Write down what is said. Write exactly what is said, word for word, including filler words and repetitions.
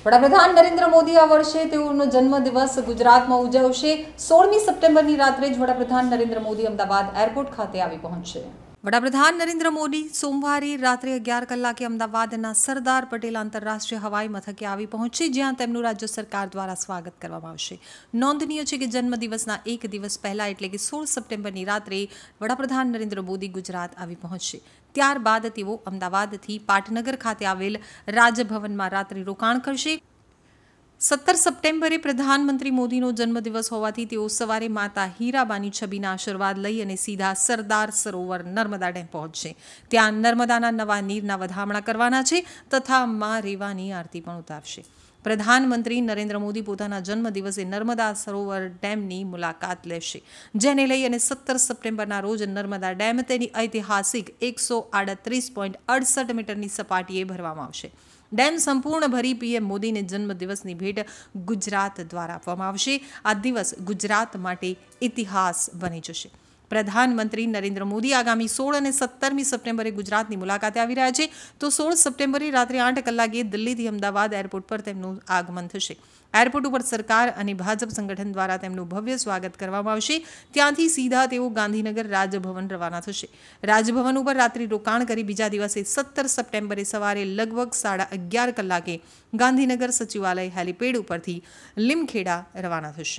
વડાપ્રધાન નરેન્દ્ર મોદી આ વર્ષે તેઓનો જન્મદિવસ ગુજરાતમાં ઉજવશે। સોળમી સપ્ટેમ્બરની રાત્રે જ વડાપ્રધાન નરેન્દ્ર મોદી અમદાવાદ એરપોર્ટ ખાતે આવી પહોંચશે। વડાપ્રધાન નરેન્દ્ર મોદી સોમવારે રાત્રે અગિયાર કલાકે અમદાવાદના સરદાર પટેલ આંતરરાષ્ટ્રીય હવાઈ મથકે આવી પહોંચશે, જ્યાં તેમનું રાજ્ય સરકાર દ્વારા સ્વાગત કરવામાં આવશે। નોંધનીય છે કે જન્મદિવસના એક દિવસ પહેલા એટલે કે સોળ સપ્ટેમ્બરની રાત્રે વડાપ્રધાન નરેન્દ્ર મોદી ગુજરાત આવી પહોંચશે। ત્યારબાદ તેઓ અમદાવાદથી પાટનગર ખાતે આવેલ રાજભવનમાં રાત્રિ રોકાણ કરશે। સત્તર સપ્ટેમ્બરે પ્રધાનમંત્રી મોદીનો જન્મદિવસ હોવાથી તેઓ સવારે માતા હીરાબાની છબીના આશીર્વાદ લઈ અને સીધા સરદાર સરોવર નર્મદા ડેમ પહોંચશે। ત્યાં નર્મદાના નવા નીરના વધામણા કરવાના છે તથા મા રેવાની આરતી પણ ઉતારશે। પ્રધાનમંત્રી નરેન્દ્ર મોદી પોતાના જન્મદિવસે નર્મદા સરોવર ડેમની મુલાકાત લેશે, જેને લઈ અને સત્તર સપ્ટેમ્બરના રોજ નર્મદા ડેમ તેની ઐતિહાસિક એકસો આડત્રીસ પોઈન્ટ અડસઠ મીટરની સપાટીએ ભરવામાં આવશે। ડેમ સંપૂર્ણ ભરી પીએમ મોદીને જન્મદિવસની ભેટ ગુજરાત દ્વારા આપવામાં આવશે। આ દિવસ ગુજરાત માટે ઇતિહાસ બની જશે। પ્રધાનમંત્રી નરેન્દ્ર મોદી આગામી સોળ અને સત્તરમી સપ્ટેમ્બરે ગુજરાતની મુલાકાતે આવી રહ્યા છે, તો સોળ સપ્ટેમ્બરે રાત્રે આઠ કલાકે દિલ્હીથી અમદાવાદ એરપોર્ટ પર તેમનું આગમન થશે। એરપોર્ટ ઉપર સરકાર અને ભાજપ સંગઠન દ્વારા તેમનું ભવ્ય સ્વાગત કરવામાં આવશે। ત્યાંથી સીધા તેઓ ગાંધીનગર રાજભવન રવાના થશે। રાજભવન ઉપર રાત્રિ રોકાણ કરી બીજા દિવસે સત્તર સપ્ટેમ્બરે સવારે લગભગ સાડા અગિયાર કલાકે ગાંધીનગર સચિવાલય હેલિપેડ ઉપરથી લીમખેડા રવાના થશે।